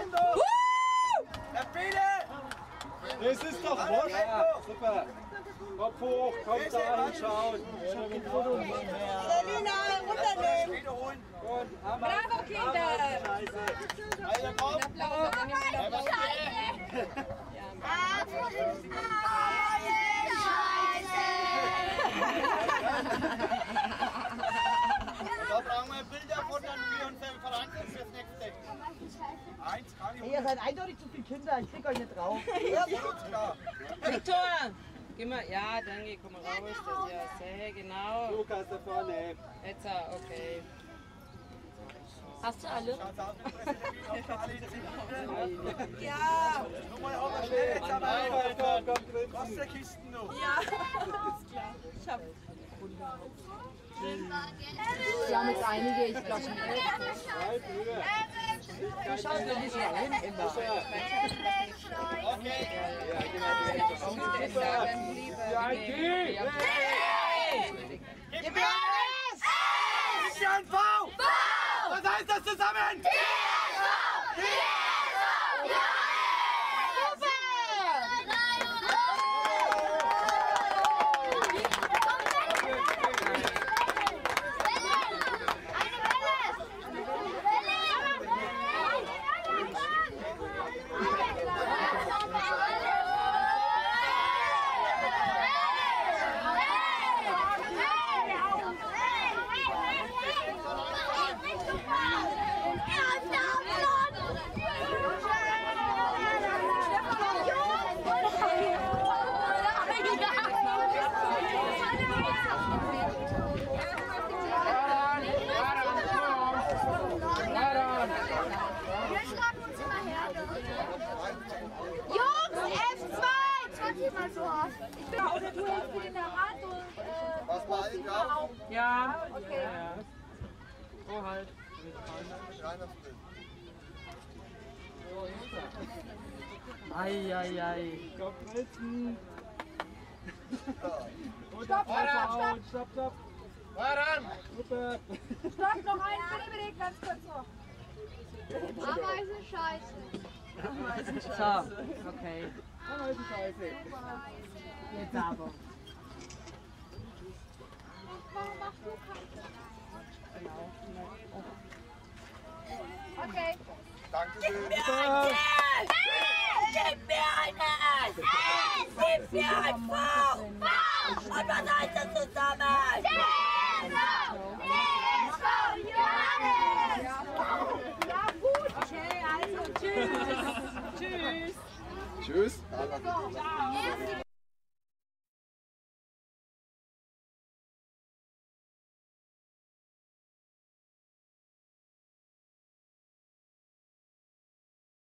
Der Biene! Das ist doch wurscht. Ja, super. Kopf hoch, Kopf da hinschauen. Selina, runternehmen. Und Bravo, Kinder! Also komm! Applaus an den Da brauchen wir Bilder von den 4 und 5 Franken fürs nächste. Eins kann ich. Ihr seid eindeutig zu viele Kinder, ich krieg euch nicht drauf. Ja, klar. Viktor! Geh mal, ja, danke, komm mal raus. Das, ja, sehr genau. Lukas da vorne. Jetzt, okay. Hast du alle? Schaut's aus, Präsident, ob da alle in sind. Ja! Nur mal aber schnell jetzt am Einwand. Wasserkisten noch. Ja, ist klar. Ich hab Wir haben jetzt einige, ich glaube schon. Schaut mir nicht mehr hin immer. Okay. Ja, genau. Ja, geh! Gib mir alles! Mission V! Was heißt das zusammen? Was war ich drauf? Ja. Okay. Ja. Oh, halt. Ei. Kopf ritzen. Stopp! Stopp. Voran! Super. Stopp, noch ein Bitte, ganz kurz noch. Ameisen scheiße. So, okay. Scheiße. Jetzt aber. Warum machst du keine? Okay. Dankeschön. Gib mir ein S! Gib mir ein V! Und was heißt das zusammen? Ja gut. Okay, also tschüss. Tschüss. Tschüss. So.